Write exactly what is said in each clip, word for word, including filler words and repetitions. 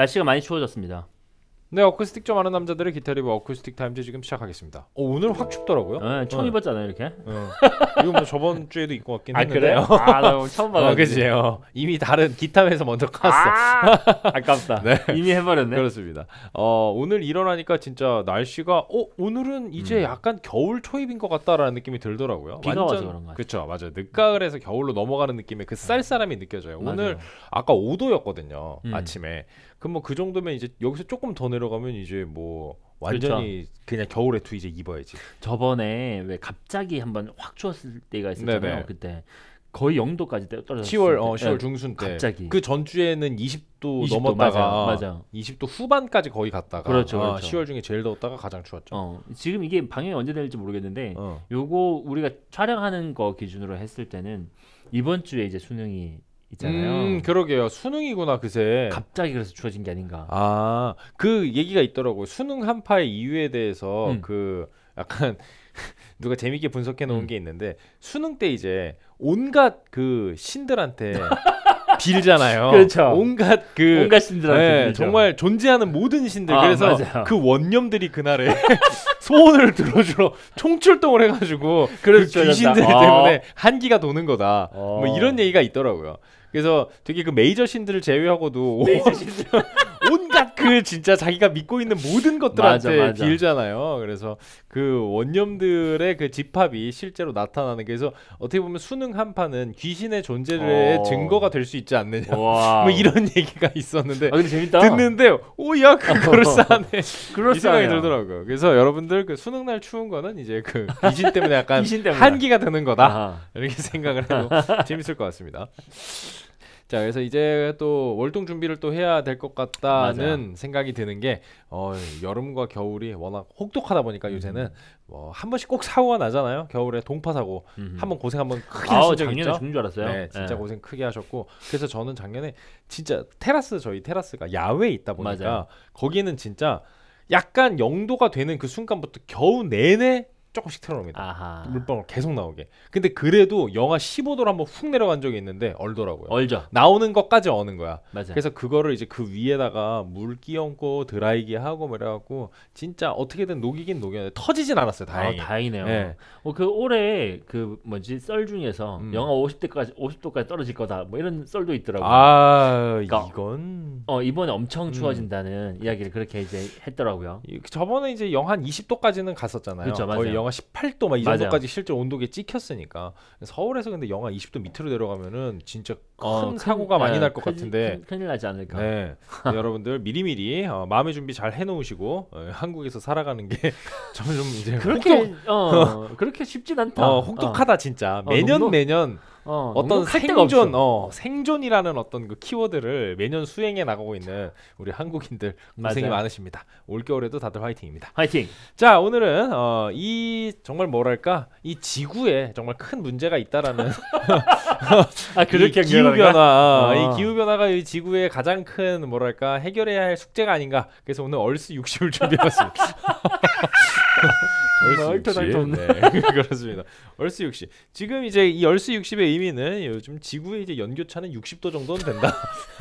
날씨가 많이 추워졌습니다. 네, 어쿠스틱 좀 아는 남자들의 기타 리뷰 어쿠스틱 타임즈 지금 시작하겠습니다. 어, 오늘 확 춥더라고요. 네, 처음 네. 입었잖아요, 이렇게. 네. 이거 뭐 저번 주에도 입고 왔긴 아, 했는데. 그래요? 아, 나 처음 어, 봐가지고. 그치. 어, 이미 다른 기타에서 먼저 깠어. 아, 아깝다. 네. 이미 해버렸네. 그렇습니다. 어, 오늘 일어나니까 진짜 날씨가 어 오늘은 이제 음. 약간 겨울 초입인 것 같다라는 느낌이 들더라고요. 비가 와서 그런 것 같아요. 그렇죠, 맞아요. 늦가을에서 겨울로 넘어가는 느낌의 그 쌀쌀함이 느껴져요. 맞아요. 오늘 아까 오 도였거든요. 음. 아침에. 그럼 뭐 그 정도면 이제 여기서 조금 더 내려가면 이제 뭐 완전히 그렇죠. 그냥 겨울에 투 이제 입어야지. 저번에 왜 갑자기 한번 확 추웠을 때가 있었잖아요. 네네. 그때 거의 영 도까지 떨어졌어요. 시월 어 시월 중순 때. 갑자기. 그 전주에는 이십 도 이십 도, 넘었다가 맞아요, 맞아요. 이십 도 후반까지 거의 갔다가 그렇죠, 아, 그렇죠. 시월 중에 제일 더웠다가 가장 추웠죠. 어, 지금 이게 방영이 언제 될지 모르겠는데 어. 요거 우리가 촬영하는 거 기준으로 했을 때는 이번 주에 이제 수능이 있잖아요. 음, 그러게요. 수능이구나 그새. 갑자기 그래서 추워진 게 아닌가. 아, 그 얘기가 있더라고요. 수능 한파의 이유에 대해서 음. 그 약간 누가 재밌게 분석해 놓은 음. 게 있는데 수능 때 이제 온갖 그 신들한테 빌잖아요. 그렇죠. 온갖 그 온갖 신들한테 네, 빌죠. 정말 존재하는 모든 신들. 아, 그래서 맞아요. 그 원념들이 그날에 소원을 들어주러 총출동을 해가지고 그 그렇죠, 귀신들 그렇죠. 때문에 아. 한기가 도는 거다. 어. 뭐 이런 얘기가 있더라고요. 그래서 되게 그 메이저 신들을 제외하고도 메이저 신들. 온갖 그 진짜 자기가 믿고 있는 모든 것들한테 맞아, 맞아. 빌잖아요. 그래서 그 원념들의 그 집합이 실제로 나타나는 게 그래서 어떻게 보면 수능 한파는 귀신의 존재의 어. 증거가 될 수 있지 않느냐. 와. 뭐 이런 얘기가 있었는데 아 근데 재밌다. 듣는데 오야 그 그럴싸하네 이 생각이 그럴싸해요. 들더라고요. 그래서 여러분들 그 수능 날 추운 거는 이제 그 귀신 때문에 약간 귀신 때문에. 한기가 드는 거다. 아하. 이렇게 생각을 해도 재밌을 것 같습니다. 자, 그래서 이제 또 월동 준비를 또 해야 될 것 같다는 맞아요. 생각이 드는 게 어, 여름과 겨울이 워낙 혹독하다 보니까 음. 요새는 뭐 한 번씩 꼭 사고가 나잖아요. 겨울에 동파 사고 음. 한번 고생 한번 크게 아우 하신 적 작년에 있죠? 죽는 줄 알았어요. 네, 진짜 예. 고생 크게 하셨고 그래서 저는 작년에 진짜 테라스 저희 테라스가 야외에 있다 보니까 맞아요. 거기는 진짜 약간 영도가 되는 그 순간부터 겨우 내내 조금씩 틀어놓습니다. 아하. 물방울 계속 나오게. 근데 그래도 영하 십오 도로 한번 훅 내려간 적이 있는데 얼더라고요. 얼죠. 나오는 것까지 어는 거야. 맞아요. 그래서 그거를 이제 그 위에다가 물 끼얹고 드라이기 하고 뭐 이래갖고 진짜 어떻게든 녹이긴 녹였는데 터지진 않았어요. 다행히. 아, 다행이네요. 네. 어, 그 올해 그 뭐지 썰 중에서 음. 영하 오십 도까지 오십 도까지 떨어질 거다. 뭐 이런 썰도 있더라고요. 아 그러니까 이건 어 이번에 엄청 음. 추워진다는 이야기를 그렇게 이제 했더라고요. 이- 저번에 이제 영하 이십 도까지는 갔었잖아요. 그쵸, 거의 맞아요. 영하 십팔 도 막 이 맞아요. 정도까지 실제 온도계 찍혔으니까 서울에서 근데 영하 이십 도 밑으로 내려가면은 진짜 큰 어, 큰- 사고가 많이 예, 날 것 큰일- 같은데 큰- 큰일 나지 않을까. 네, 네, 여러분들 미리미리 어, 마음의 준비 잘 해놓으시고 어, 한국에서 살아가는 게 점점 이제 그렇게 혹독, 어 그렇게 쉽진 않다. 어, 혹독하다 진짜 어, 매년 넉넉- 매년 어, 어떤 넉넉할 데가 없어. 생존 어, 생존이라는 어떤 그 키워드를 매년 수행해 나가고 있는 우리 한국인들 고생이 맞아요. 많으십니다. 올겨울에도 다들 화이팅입니다. 화이팅. 자, 오늘은 어, 이 정말 뭐랄까 이 지구에 정말 큰 문제가 있다라는 아 그렇게 이 기후 연결하는 거야? 변화, 어. 이 기후 변화가 이 지구의 가장 큰 뭐랄까 해결해야 할 숙제가 아닌가. 그래서 오늘 얼스 육십을 준비해봤습니다. 얼스 정말 육십. 얼토당토 없네. 네, 그렇습니다. 얼스 육십. 지금 이제 이 얼스 육십의 의미는 요즘 지구의 이제 연교차는 육십 도 정도는 된다.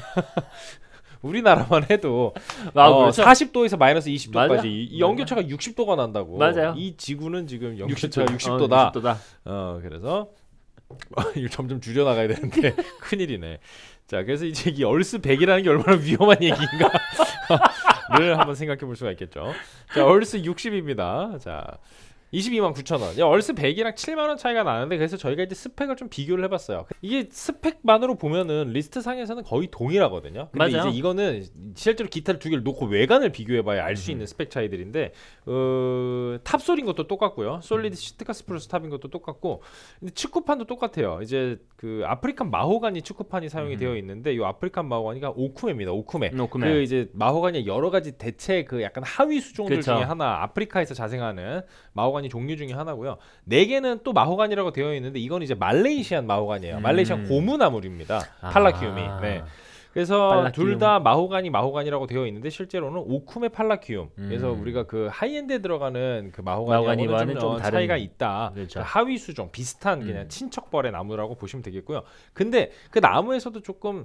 우리나라만 해도 아, 어, 그렇죠. 사십 도에서 마이너스 이십 도까지 맞아. 이 연교차가 육십 도가 난다고. 맞아요. 이 지구는 지금 육십 연교차가 도. 육십 어, 도다. 육십 도다. 어, 그래서 이거 점점 줄여 나가야 되는데 큰일이네. 자, 그래서 이제 이 얼스 백이라는 게 얼마나 위험한 얘기인가를 한번 생각해 볼 수가 있겠죠. 자, 얼스 육십입니다. 자, 이십이만 구천 원. 야, 얼스 백이랑 칠만 원 차이가 나는데 그래서 저희가 이제 스펙을 좀 비교를 해봤어요. 이게 스펙만으로 보면은 리스트 상에서는 거의 동일하거든요. 근데 맞아요. 이제 이거는 실제로 기타를 두 개를 놓고 외관을 비교해봐야 알 수 음. 있는 스펙 차이들인데 어, 탑솔인 것도 똑같고요. 솔리드 시트카스 플러스 탑인 것도 똑같고 근데 축구판도 똑같아요. 이제 그 아프리칸 마호가니 축구판이 사용이 음. 되어 있는데 이 아프리칸 마호가니가 오쿠메입니다. 오쿠메. 노크맨. 그 이제 마호가니 여러 가지 대체 그 약간 하위 수종들 그쵸. 중에 하나 아프리카에서 자생하는 마호가니 종류 중에 하나고요. 네 개는 또 마호가니라고 되어 있는데 이건 이제 말레이시안 마호가니예요. 음. 말레이시안 고무나물입니다. 아. 팔라키움이. 네. 그래서 팔라키움. 둘 다 마호가니 마호가니라고 되어 있는데 실제로는 오쿰의 팔라키움. 음. 그래서 우리가 그 하이엔드에 들어가는 그 마호가니와는 마호가니하고는 좀, 좀 다른- 차이가 있다. 그렇죠. 그 하위 수종 비슷한 음. 그냥 친척벌의 나무라고 보시면 되겠고요. 근데 그 나무에서도 조금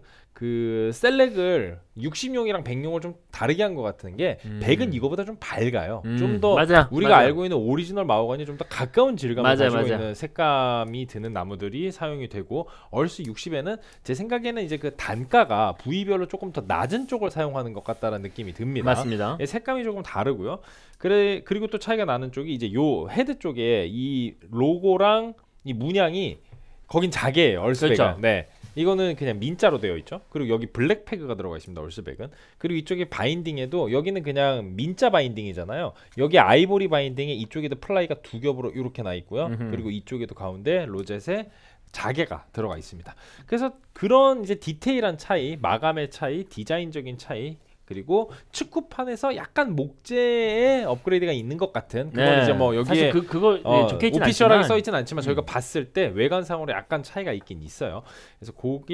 그 셀렉을 육십용이랑 백용을 좀 다르게 한 것 같은 게 음. 백은 이거보다 좀 밝아요. 음. 좀 더 맞아, 우리가 맞아. 알고 있는 오리지널 마호가니 좀 더 가까운 질감을 맞아, 가지고 맞아. 있는 색감이 드는 나무들이 사용이 되고 얼스 육십에는 제 생각에는 이제 그 단가가 부위별로 조금 더 낮은 쪽을 사용하는 것 같다는 느낌이 듭니다. 맞습니다. 예, 색감이 조금 다르고요. 그래 그리고 또 차이가 나는 쪽이 이제 요 헤드 쪽에 이 로고랑 이 문양이 거긴 자개예요. 얼스백은. 그렇죠. 네. 이거는 그냥 민자로 되어 있죠. 그리고 여기 블랙 패그가 들어가 있습니다. 얼스백은. 그리고 이쪽에 바인딩에도 여기는 그냥 민자 바인딩이잖아요. 여기 아이보리 바인딩에 이쪽에도 플라이가 두 겹으로 이렇게 나 있고요. 음흠. 그리고 이쪽에도 가운데 로젯에 자개가 들어가 있습니다. 그래서 그런 이제 디테일한 차이, 마감의 차이, 디자인적인 차이, 그리고 축구판에서 약간 목재의 업그레이드가 있는 것 같은 그건 네. 이제 뭐 사실 여기에 그 그거 어, 네, 적혀 있진 오피셜하게 않지만 써 있진 않지만 저희가 음. 봤을 때 외관상으로 약간 차이가 있긴 있어요. 그래서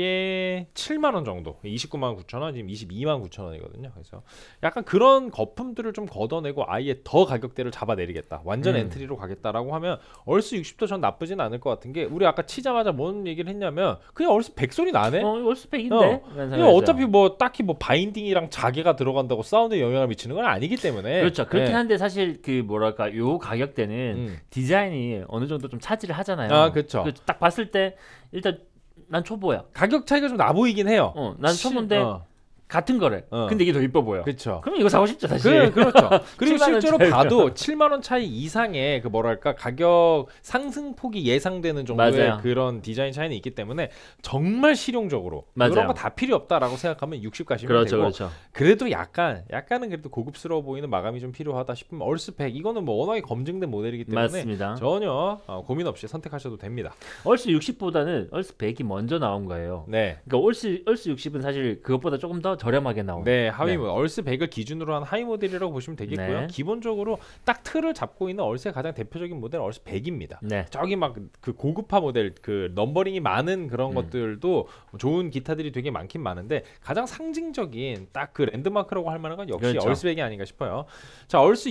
그게 칠만 원 정도, 이십구만 구천 원, 지금 이십이만 구천 원이거든요. 그래서 약간 그런 거품들을 좀 걷어내고 아예 더 가격대를 잡아내리겠다, 완전 음. 엔트리로 가겠다라고 하면 얼스 육십도 전 나쁘진 않을 것 같은 게 우리 아까 치자마자 뭔 얘기를 했냐면 그냥 얼스 백 소리 나네. 어, 이거 스펙인데. 어. 이런 이거 생각이 어차피 들어요. 뭐 딱히 뭐 바인딩이랑 자개가 들어간다고 사운드에 영향을 미치는 건 아니기 때문에 그렇죠. 그렇긴 네. 한데 사실 그 뭐랄까 요 가격대는 음. 디자인이 어느 정도 좀 차지를 하잖아요. 아, 그쵸. 그 딱 봤을 때 일단 난 초보야. 가격 차이가 좀 나 보이긴 해요. 어, 난 시- 초보인데 어, 같은 거래. 어. 근데 이게 더 이뻐 보여. 그렇죠. 그럼 이거 사고 싶죠, 사실. 그, 그렇죠. 그리고 칠만 원 실제로 차이가. 봐도 칠만 원 차이 이상의 그 뭐랄까 가격 상승폭이 예상되는 정도의 맞아요. 그런 디자인 차이는 있기 때문에 정말 실용적으로 맞아요. 그런 거 다 필요 없다라고 생각하면 육십 가시면 그렇죠, 되고 그렇죠. 그래도 약간 약간은 그래도 고급스러워 보이는 마감이 좀 필요하다 싶으면 얼스 백 이거는 뭐 워낙에 검증된 모델이기 때문에 맞습니다. 전혀 어, 고민 없이 선택하셔도 됩니다. 얼스 육십보다는 얼스 백이 먼저 나온 거예요. 네. 그러니까 얼스 얼스 육십은 사실 그것보다 조금 더 저렴하게 나온. 네, 하위 네. 모델 얼스 백을 기준으로 한 하위 모델이라고 보시면 되겠고요. 네. 기본적으로 딱 틀을 잡고 있는 얼스의 가장 대표적인 모델은 얼스 백입니다. 네. 저기 막 그 고급화 모델 그 넘버링이 많은 그런 음. 것들도 좋은 기타들이 되게 많긴 많은데 가장 상징적인 딱 그 랜드마크라고 할 만한 건 역시 그렇죠. 얼스백이 아닌가 싶어요. 자, 얼스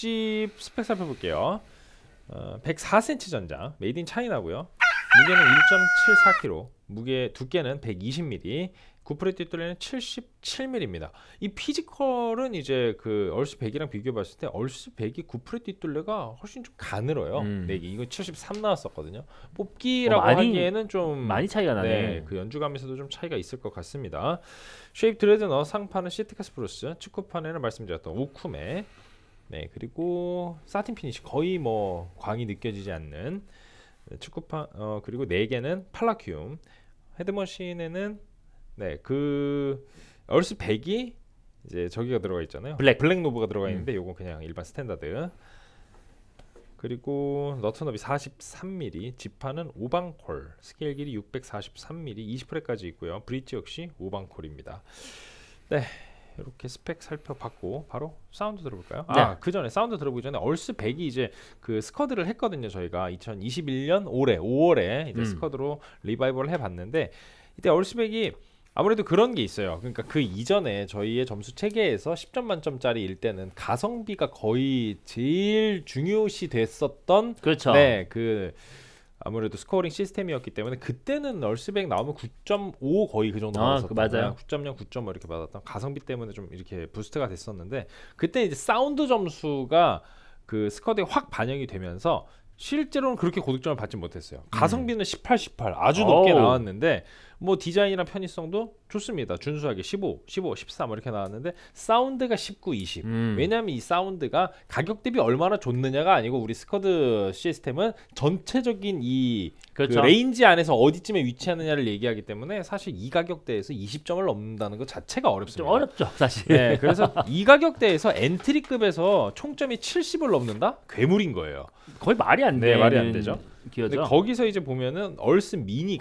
육십 스펙 살펴볼게요. 어, 백사 센티미터 전장, 메이드 인 차이나고요. 무게는 일 점 칠사 킬로그램, 무게 두께는 백이십 밀리미터, 구프레 뒷둘레는 칠십칠 밀리미터입니다. 이 피지컬은 이제 그 얼스 백이랑 비교해 봤을 때 얼스 백이 구프레 뒷둘레가 훨씬 좀 가늘어요. 음. 네, 이거 칠십삼 나왔었거든요. 뽑기라고 어, 많이- 하기에는 좀 많이 차이가 나네. 네, 그 연주감에서도 좀 차이가 있을 것 같습니다. 쉐입 드레드너, 상판은 시티카 스프루스, 축구판에는 말씀드렸던 오쿰의 네, 그리고 사틴 피니시 거의 뭐 광이 느껴지지 않는 축구판, 어 그리고 네 개는 팔라큐움, 헤드머신에는 네, 그 얼스 백이 이제 저기가 들어가 있잖아요. 블랙. 블랙 노브가 들어가 음. 있는데 요건 그냥 일반 스탠다드. 그리고 너트 너비 사십삼 밀리미터, 지판은 오방콜, 스케일 길이 육백사십삼 밀리미터, 이십 프렛까지 있고요. 브릿지 역시 오방콜입니다. 네, 이렇게 스펙 살펴봤고 바로 사운드 들어볼까요? 네. 아, 그 전에 사운드 들어보기 전에 얼스 백이 이제 그 스커드를 했거든요. 저희가 이천이십일 년 올해 오월에 이제 음. 스커드로 리바이벌을 해봤는데 이때 얼스 백이 아무래도 그런 게 있어요. 그러니까 그 이전에 저희의 점수 체계에서 십 점 만점짜리일 때는 가성비가 거의 제일 중요시 됐었던 그렇죠. 네, 그 아무래도 스코어링 시스템이었기 때문에 그때는 얼스백 나오면 구 점 오 거의 그 정도 아, 받았었던 그 맞아요. 거예요. 구 점 영, 구 점 오 이렇게 받았던 가성비 때문에 좀 이렇게 부스트가 됐었는데 그때 이제 사운드 점수가 그 스쿼드에 확 반영이 되면서 실제로는 그렇게 고득점을 받지 못했어요. 가성비는 십팔, 십팔 아주 높게 음. 어우. 나왔는데 뭐 디자인이랑 편의성도 좋습니다. 준수하게 십오, 십오, 십삼 이렇게 나왔는데 사운드가 십구, 이십. 음. 왜냐하면 이 사운드가 가격 대비 얼마나 좋느냐가 아니고 우리 스쿼드 시스템은 전체적인 이 그렇죠. 그 레인지 안에서 어디쯤에 위치하느냐를 얘기하기 때문에 사실 이 가격대에서 이십 점을 넘는다는 것 자체가 좀 어렵습니다. 어렵죠, 사실. 네, 그래서 이 가격대에서 엔트리급에서 총점이 칠십을 넘는다? 괴물인 거예요. 거의 말이 안 네, 되는 말이 안 되죠. 근데 기어죠. 거기서 이제 보면은 얼스 미니가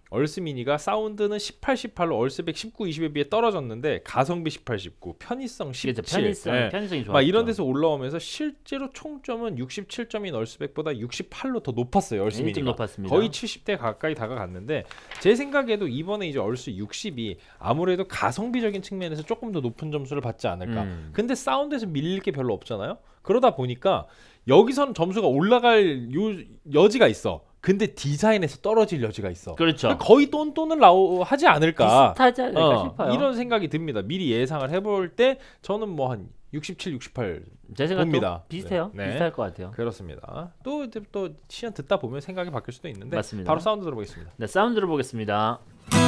얼스 미니가 사운드는 십팔, 십팔로 얼스백 십구, 이십에 비해 떨어졌는데 가성비 십팔, 십구, 편의성 십칠. 그렇죠. 편의성, 네. 편의성이 좋아. 막 이런 데서 올라오면서 실제로 총점은 육십칠 점인 얼스백보다 육십팔로 더 높았어요. 얼스 좀 미니가. 높았습니다. 거의 칠십 대 가까이 다가갔는데 제 생각에도 이번에 이제 얼스 육십이 아무래도 가성비적인 측면에서 조금 더 높은 점수를 받지 않을까. 음. 근데 사운드에서 밀릴 게 별로 없잖아요. 그러다 보니까 여기선 점수가 올라갈 요, 여지가 있어. 근데 디자인에서 떨어질 여지가 있어. 그렇죠. 거의 똔똔을 나오 하지 않을까. 비슷하지 않을까 어, 싶어요. 이런 생각이 듭니다. 미리 예상을 해볼 때 저는 뭐 한 육십칠, 육십팔 제 생각도 봅니다. 비슷해요. 네. 비슷할 것 같아요. 그렇습니다. 또 이제 또 시연 듣다 보면 생각이 바뀔 수도 있는데 맞습니다. 바로 사운드 들어보겠습니다. 네, 사운드 들어보겠습니다.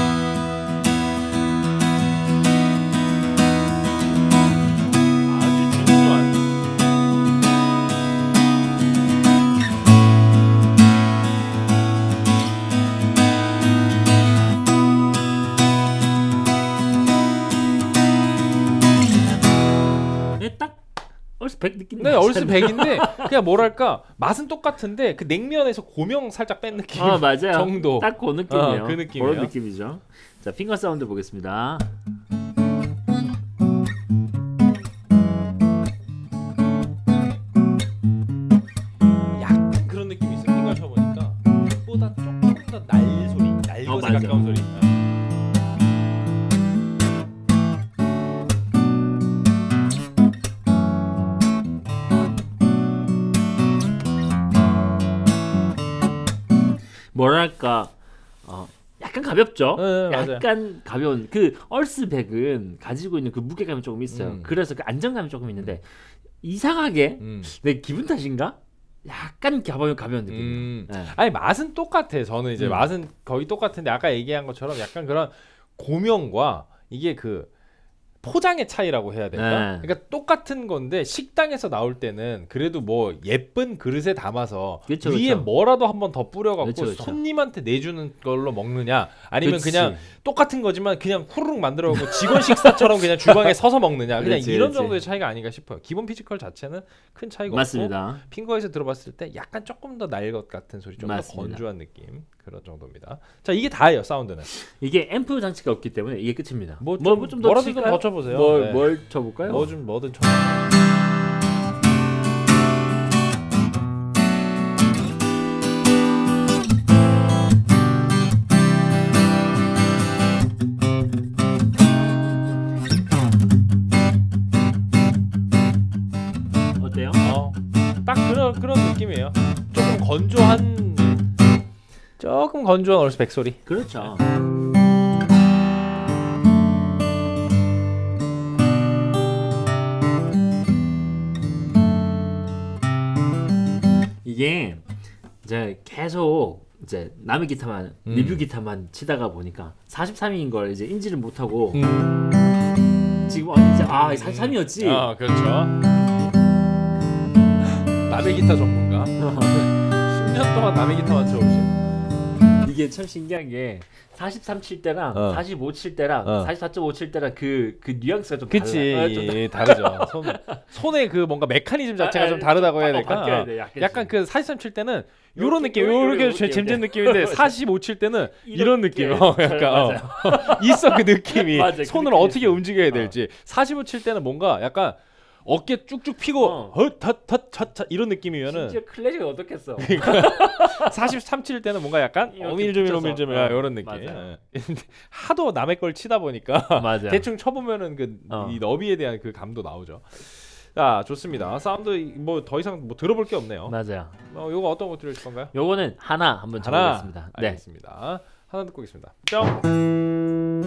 아주 준수한. 네, 딱 얼스 백 느낌. 네, 얼스 백인데 그냥 뭐랄까 맛은 똑같은데 그 냉면에서 고명 살짝 뺀 느낌. 아 맞아요. 정도. 딱 그 느낌이에요. 어, 그 느낌이에요. 그런 느낌이죠. 자, 핑거 사운드 보겠습니다. 약간 그런 느낌이 있어요. 핑거 쳐보니까 보다 조금 더 날 소리, 날것에 어, 맞아. 가까운 소리. 뭐랄까 어, 약간 가볍죠. 네, 맞아요. 약간 가벼운 그 얼스 백은 가지고 있는 그 무게감이 조금 있어요. 음. 그래서 그 안정감이 조금 있는데 이상하게 음. 내 기분 탓인가? 약간 가벼운 가벼운 느낌. 음. 네. 아니 맛은 똑같아. 저는 이제 음. 맛은 거의 똑같은데 아까 얘기한 것처럼 약간 그런 고명과 이게 그 포장의 차이라고 해야 될까? 네. 그러니까 똑같은 건데 식당에서 나올 때는 그래도 뭐 예쁜 그릇에 담아서 그쵸, 위에 그쵸. 뭐라도 한번 더 뿌려갖고 그쵸, 그쵸. 손님한테 내주는 걸로 먹느냐 아니면 그치. 그냥 똑같은 거지만 그냥 후루룩 만들어갖고 직원 식사처럼 그냥 주방에 서서 먹느냐 그냥 그치, 이런 그치. 정도의 차이가 아닌가 싶어요. 기본 피지컬 자체는 큰 차이가 없고 맞습니다. 핑거에서 들어봤을 때 약간 조금 더 날 것 같은 소리, 좀 더 맞습니다. 건조한 느낌 그런 정도입니다. 자 이게 다예요 사운드는. 이게 앰프 장치가 없기 때문에 이게 끝입니다. 뭐 뭐, 좀, 뭐 좀 더 뭐라도 좀 칠까요? 더 쳐보세요. 뭘, 네. 뭘 쳐볼까요? 뭐 좀 뭐든 쳐. 어때요? 어, 딱 그런 그런 느낌이에요. 조금 건조한, 조금 건조한 얼스 백 소리. 그렇죠. 이게 이제 계속 이제 남의 기타만 음. 리뷰 기타만 치다가 보니까 사십삼 인인 걸 이제 인지를 못하고 음. 지금 어, 이제 아 사십삼이었지. 아 그렇죠. 남의 기타 전문가. 십 년 동안 남의 기타만 쳐오신. 이게 참 신기한 게 사십삼 칠 때랑 어. 사십오 칠 때랑 어. 사십사 점 오 칠 때랑 그, 그 뉘앙스가 좀 그치, 달라. 어, 좀 예, 다르죠. 손, 손의 그 뭔가 메커니즘 자체가 아, 좀 다르다고 해야 바- 될까? 바뀌어야 돼, 약간씩. 약간 그 사십삼 칠 때는 요런 요렇게, 느낌, 요렇게, 요렇게 요렇게, 잼잼 요렇게. 느낌인데 사십오 칠 때는 이런 이렇게. 느낌, 어, 약간 어. 있어 그 느낌이. 맞아, 그 손을 느낌이 어떻게 있어. 움직여야 될지. 사십오 칠 때는 뭔가 약간 어깨 쭉쭉 피고 어. 헛헛헛헛 이런 느낌이면은 심지어 클래식은 어떻겠어? 사십삼 칠 때는 뭔가 약간 이렇게 어밀조밀 붙여서. 어밀조밀 어, 이런 느낌. 맞아요. 예. 하도 남의 걸 치다 보니까 맞아. 대충 쳐보면은 그 어. 이 너비에 대한 그 감도 나오죠. 자 좋습니다. 사운드 뭐 더 이상 뭐 들어볼 게 없네요. 맞아요. 어, 요거 어떤 거 들으실 건가요? 요거는 하나 한번 하나. 쳐보겠습니다. 네. 알겠습니다. 하나 듣고 오겠습니다. 뿅.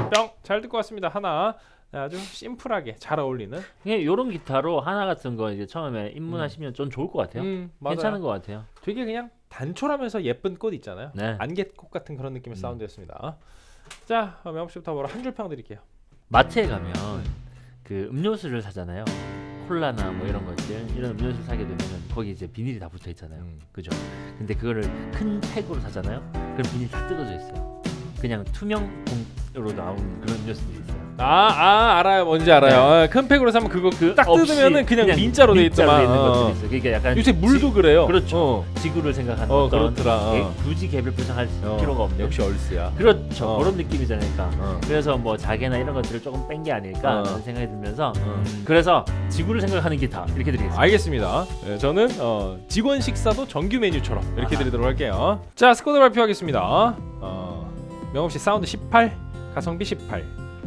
뿅 잘 듣고 왔습니다. 하나 아주 심플하게 잘 어울리는 그냥 이런 기타로 하나 같은 거 이제 처음에 입문하시면 좀 좋을 것 같아요. 음, 맞아요. 괜찮은 것 같아요. 되게 그냥 단촐하면서 예쁜 꽃 있잖아요. 네. 안개꽃 같은 그런 느낌의 음. 사운드였습니다. 자, 명업 씨부터 뭐라 한 줄 평 드릴게요. 마트에 가면 그 음료수를 사잖아요. 콜라나 뭐 이런 것들 이런 음료수를 사게 되면은 거기 이제 비닐이 다 붙어 있잖아요. 음. 그죠? 근데 그거를 큰 팩으로 사잖아요. 그럼 비닐 다 뜯어져 있어요. 그냥 투명 봉으로 나온 그런 음료수들이 있어요. 아, 아 알아요. 뭔지 알아요. 네. 큰 팩으로 사면 그거 그 딱 뜯으면은 그냥, 그냥 민자로 돼 있더만. 있는 어. 것들이 있어요. 그러니까 약간 요새 물도 지, 그래요. 그렇죠. 어. 지구를 생각하는 어, 어떤 그렇더라. 어. 굳이 개별 포장할 어. 필요가 없는. 역시 얼스야. 그렇죠. 어. 그런 느낌이잖아요. 그러니까. 어. 그래서 뭐 자개나 이런 것들을 조금 뺀 게 아닐까 어. 라는 생각이 들면서 어. 그래서 지구를 생각하는 기타 이렇게 드리겠습니다. 알겠습니다. 네, 저는 어, 직원 식사도 정규 메뉴처럼 이렇게 아하. 드리도록 할게요. 자, 스코어 발표하겠습니다. 어, 명업 씨 사운드 십팔, 가성비 십팔,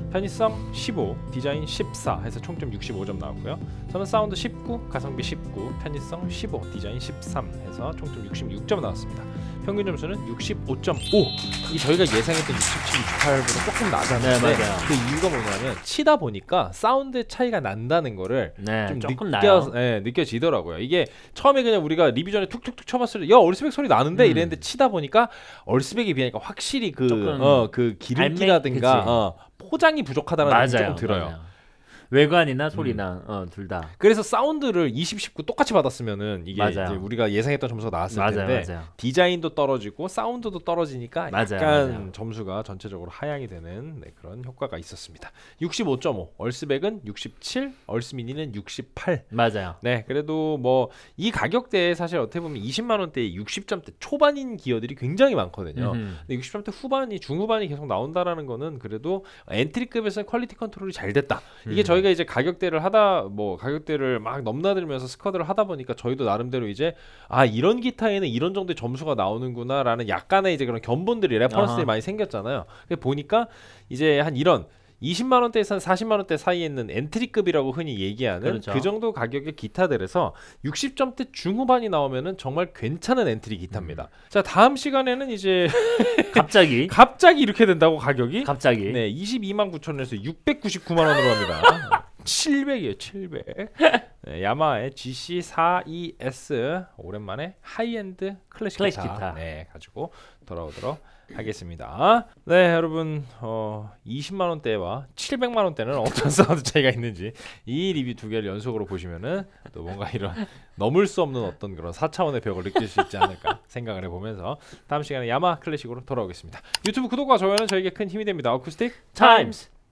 편의성 십오, 디자인 십사 해서 총점 육십오 점 나왔고요. 저는 사운드 십구, 가성비 십구, 편의성 십오, 디자인 십삼 해서 총점 육십육 점 나왔습니다. 평균 점수는 육십오 점 오. 이 저희가 예상했던 육십칠, 육십팔보다 조금 낮았는데 네, 맞아요. 그 이유가 뭐냐면 치다 보니까 사운드 차이가 난다는 거를 네, 좀 조금 느껴, 나요. 예, 느껴지더라고요. 이게 처음에 그냥 우리가 리뷰 전에 툭툭툭 쳐봤을 때 야 얼스백 소리 나는데 음. 이랬는데 치다 보니까 얼스백에 비하니까 확실히 그 조금 어, 그 기름기라든가 알맹- 어, 포장이 부족하다는 맞아요. 느낌이 조금 들어요. 맞아요. 외관이나 소리나 어, 둘 다. 그래서 사운드를 이십, 십구 똑같이 받았으면은 이게 맞아요. 이제 우리가 예상했던 점수가 나왔을 맞아요, 텐데 맞아요. 디자인도 떨어지고 사운드도 떨어지니까 맞아요, 약간 맞아요. 점수가 전체적으로 하향이 되는 네, 그런 효과가 있었습니다. 육십오 점 오, 얼스백은 육십칠, 얼스미니는 육십팔. 맞아요. 네, 그래도 뭐 이 가격대에 사실 어떻게 보면 이십만 원대에 육십 점대 초반인 기어들이 굉장히 많거든요. 음흠. 근데 육십 점대 후반이 중후반이 계속 나온다라는 거는 그래도 엔트리급에서는 퀄리티 컨트롤이 잘 됐다. 이게 음. 저희가 이제 가격대를 하다 뭐 가격대를 막 넘나들면서 스쿼드를 하다 보니까 저희도 나름대로 이제 아 이런 기타에는 이런 정도의 점수가 나오는구나라는 약간의 이제 그런 견본들이 레퍼런스들이 아하. 많이 생겼잖아요. 근데 보니까 이제 한 이런 이십만 원대에서 한 사십만 원대 사이에 있는 엔트리급이라고 흔히 얘기하는 그렇죠. 그 정도 가격의 기타들에서 육십 점대 중후반이 나오면은 정말 괜찮은 엔트리 기타입니다. 음. 자, 다음 시간에는 이제 갑자기 갑자기 이렇게 된다고 가격이 갑자기 네, 이십이만 구천 원에서 육백구십구만 원으로 갑니다. 칠백이에요, 칠백. 네, 야마하의 지씨 사십이 에스 오랜만에 하이엔드 클래식, 클래식 기타, 기타. 네, 가지고 돌아오도록 하겠습니다. 네, 여러분 어, 이십만 원대와 칠백만 원대는 어떤 사운드 차이가 있는지 이 리뷰 두 개를 연속으로 보시면은 또 뭔가 이런 넘을 수 없는 어떤 그런 사 차원의 벽을 느낄 수 있지 않을까 생각을 해보면서 다음 시간에 야마하 클래식으로 돌아오겠습니다. 유튜브 구독과 좋아요는 저에게 큰 힘이 됩니다. 어쿠스틱 타임스.